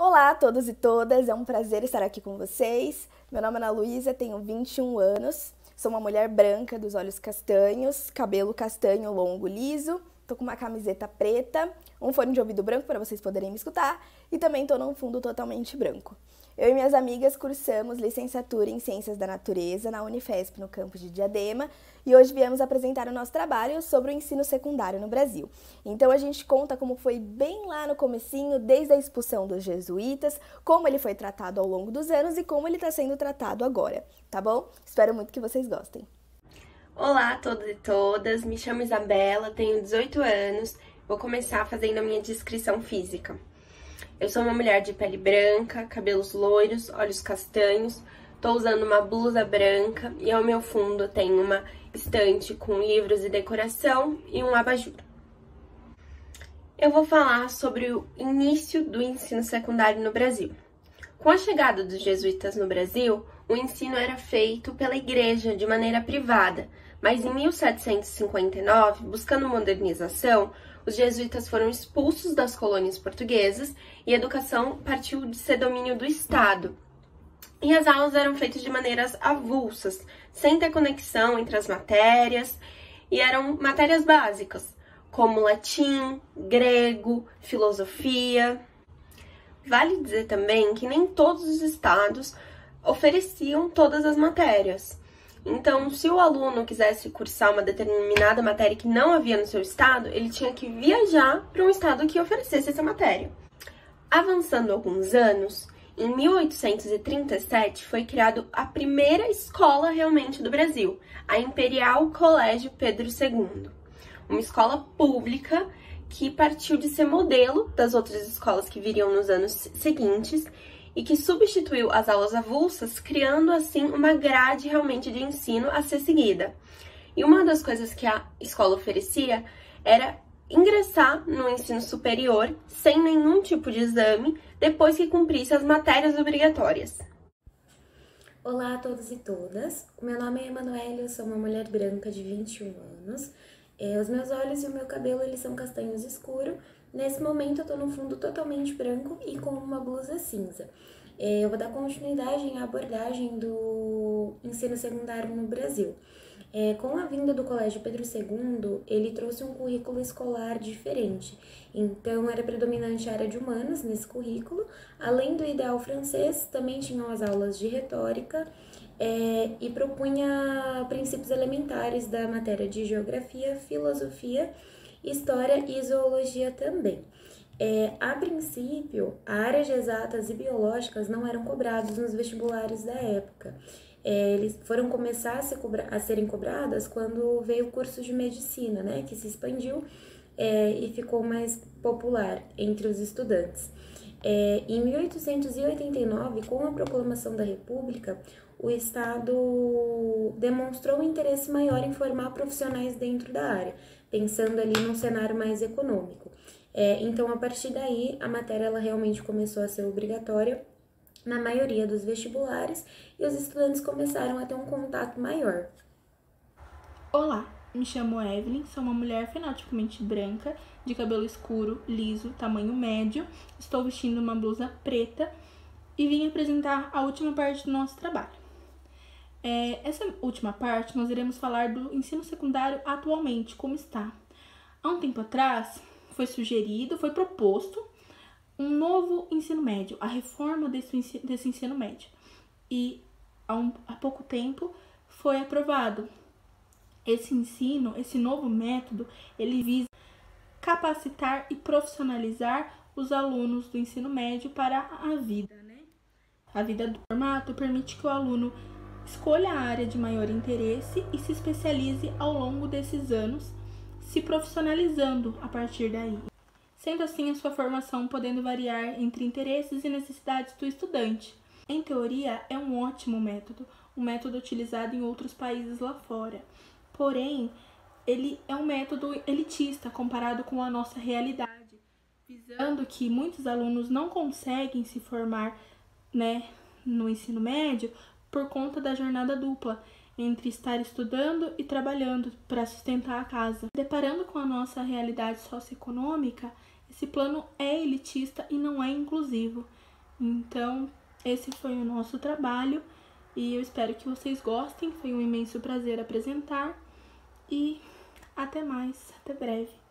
Olá a todos e todas, é um prazer estar aqui com vocês. Meu nome é Ana Luísa, tenho 21 anos, sou uma mulher branca dos olhos castanhos, cabelo castanho longo liso, tô com uma camiseta preta, um fone de ouvido branco para vocês poderem me escutar e também tô num fundo totalmente branco. Eu e minhas amigas cursamos licenciatura em Ciências da Natureza na Unifesp, no campus de Diadema, e hoje viemos apresentar o nosso trabalho sobre o ensino secundário no Brasil. Então a gente conta como foi bem lá no comecinho, desde a expulsão dos jesuítas, como ele foi tratado ao longo dos anos e como ele está sendo tratado agora, tá bom? Espero muito que vocês gostem. Olá a todos e todas, me chamo Isabela, tenho 18 anos, vou começar fazendo a minha descrição física. Eu sou uma mulher de pele branca, cabelos loiros, olhos castanhos, tô usando uma blusa branca e ao meu fundo tem uma estante com livros e decoração e um abajur. Eu vou falar sobre o início do ensino secundário no Brasil. Com a chegada dos jesuítas no Brasil, o ensino era feito pela igreja de maneira privada, mas em 1759, buscando modernização, os jesuítas foram expulsos das colônias portuguesas e a educação partiu de ser domínio do Estado. E as aulas eram feitas de maneiras avulsas, sem ter conexão entre as matérias, e eram matérias básicas, como latim, grego, filosofia. Vale dizer também que nem todos os estados ofereciam todas as matérias. Então, se o aluno quisesse cursar uma determinada matéria que não havia no seu estado, ele tinha que viajar para um estado que oferecesse essa matéria. Avançando alguns anos, em 1837 foi criada a primeira escola realmente do Brasil, a Imperial Colégio Pedro II, uma escola pública que partiu de ser modelo das outras escolas que viriam nos anos seguintes e que substituiu as aulas avulsas, criando assim uma grade realmente de ensino a ser seguida. E uma das coisas que a escola oferecia era ingressar no ensino superior sem nenhum tipo de exame, depois que cumprisse as matérias obrigatórias. Olá a todos e todas, o meu nome é Emanuele, eu sou uma mulher branca de 21 anos. Os meus olhos e o meu cabelo eles são castanhos escuros. Nesse momento eu tô num fundo totalmente branco e com uma blusa cinza. Eu vou dar continuidade à abordagem do ensino secundário no Brasil. Com a vinda do Colégio Pedro II, ele trouxe um currículo escolar diferente. Então, era predominante a área de humanas nesse currículo. Além do ideal francês, também tinham as aulas de retórica e propunha princípios elementares da matéria de geografia, filosofia, história e zoologia também. A princípio, a área de exatas e biológicas não eram cobrados nos vestibulares da época. Eles foram começar a serem cobradas quando veio o curso de medicina, né, que se expandiu e ficou mais popular entre os estudantes. Em 1889, com a proclamação da República, o Estado demonstrou um interesse maior em formar profissionais dentro da área, pensando ali num cenário mais econômico. Então, a partir daí, a matéria ela realmente começou a ser obrigatória na maioria dos vestibulares e os estudantes começaram a ter um contato maior. Olá, me chamo Evelyn, sou uma mulher fenotipicamente branca, de cabelo escuro, liso, tamanho médio, estou vestindo uma blusa preta e vim apresentar a última parte do nosso trabalho. Essa última parte nós iremos falar do ensino secundário atualmente, como está. Há um tempo atrás foi proposto um novo ensino médio, a reforma desse ensino médio. E há pouco tempo foi aprovado. Esse novo método, ele visa capacitar e profissionalizar os alunos do ensino médio para a vida, né? A vida do formato permite que o aluno escolha a área de maior interesse e se especialize ao longo desses anos, se profissionalizando a partir daí. Sendo assim, a sua formação podendo variar entre interesses e necessidades do estudante. Em teoria, é um ótimo método, um método utilizado em outros países lá fora. Porém, ele é um método elitista comparado com a nossa realidade, visando que muitos alunos não conseguem se formar, né, no ensino médio por conta da jornada dupla, entre estar estudando e trabalhando para sustentar a casa. Deparando com a nossa realidade socioeconômica, esse plano é elitista e não é inclusivo. Então, esse foi o nosso trabalho e eu espero que vocês gostem. Foi um imenso prazer apresentar e até mais, até breve.